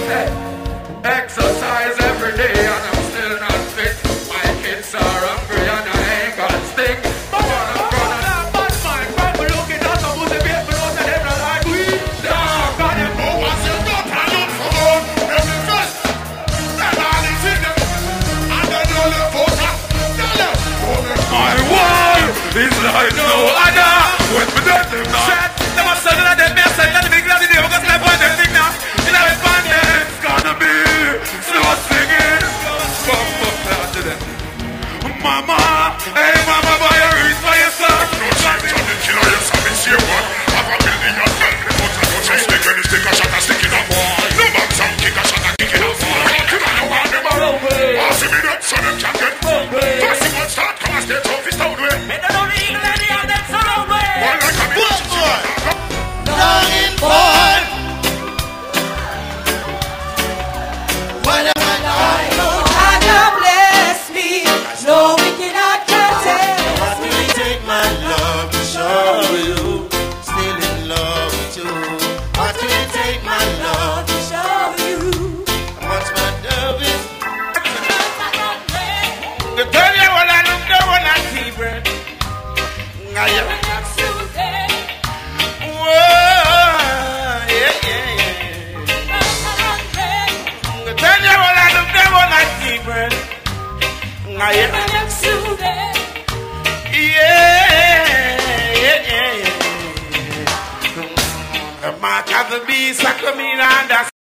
Hey, exercise every day and I'm still not fit. My kids are hungry and I ain't got sting. But I'm gonna bad mind, but we're looking at some of the people out of them that like we dog. Got them over, you don't have no phone. Every first, they're all in them. And then you'll live for that. My wall is like no other. When we don't do that, they must say that they may say that the big lady they because they find them thing now. You know it's fun then. It's gonna be slow singing. Bump up down to them. Mama, hey mama, buy a wreath for yourself. No chance on the killer, yes, I'm in here one. Have a building your friend. But I don't just stick when you stick a shot and stick it up. No man some kick a shot and kick it up. You know you want them all. I'll see me that so them can get. First thing one start, come and stay tough, it's out way. Me don't know the eagle and the other, so no way. One like a bitch. Longing for whatever I know. God bless me. No wicked I can tell. What will it take my love to show you? Still in love with you. What will it take my love to show you? What's my love is? The tell you what I look the one I see bread. The mark of the beast, I come in and